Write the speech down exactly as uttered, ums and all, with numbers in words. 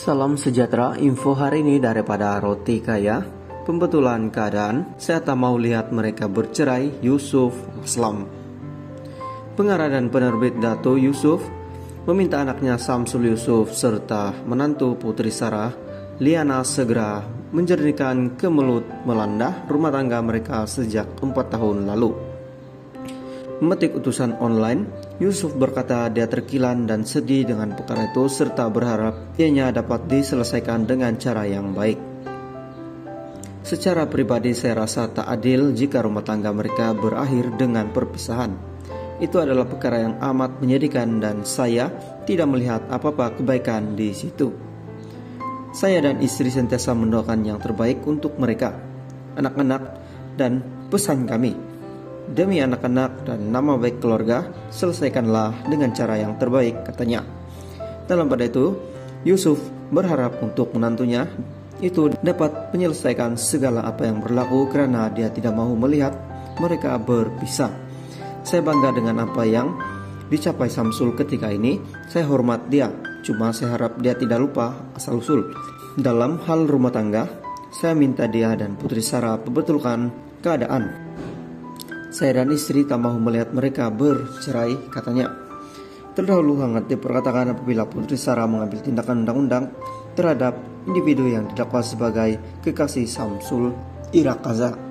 Salam sejahtera, info hari ini daripada Roti Kaya. Pembetulan keadaan, saya tak mau lihat mereka bercerai. Yusuf Aslam. Pengarah dan penerbit Dato Yusuf meminta anaknya Samsul Yusuf serta menantu Putri Sarah, Liana, segera menjernihkan kemelut melanda rumah tangga mereka sejak empat tahun lalu. Memetik utusan online, Yusuf berkata dia terkilan dan sedih dengan perkara itu serta berharap ianya dapat diselesaikan dengan cara yang baik. Secara pribadi saya rasa tak adil jika rumah tangga mereka berakhir dengan perpisahan. Itu adalah perkara yang amat menyedihkan dan saya tidak melihat apa-apa kebaikan di situ. Saya dan istri sentiasa mendoakan yang terbaik untuk mereka, anak-anak, dan pesan kami. Demi anak-anak dan nama baik keluarga, selesaikanlah dengan cara yang terbaik, katanya. Dalam pada itu, Yusuf berharap untuk menantunya itu dapat menyelesaikan segala apa yang berlaku karena dia tidak mau melihat mereka berpisah. Saya bangga dengan apa yang dicapai Samsul ketika ini. Saya hormat dia, cuma saya harap dia tidak lupa asal-usul. Dalam hal rumah tangga, saya minta dia dan Putri Sarah membetulkan keadaan. Saya dan istri tak mau melihat mereka bercerai, katanya. Terdahulu hangat diperkatakan apabila Putri Sarah mengambil tindakan undang-undang terhadap individu yang didakwa sebagai kekasih Samsul Ira Kaza.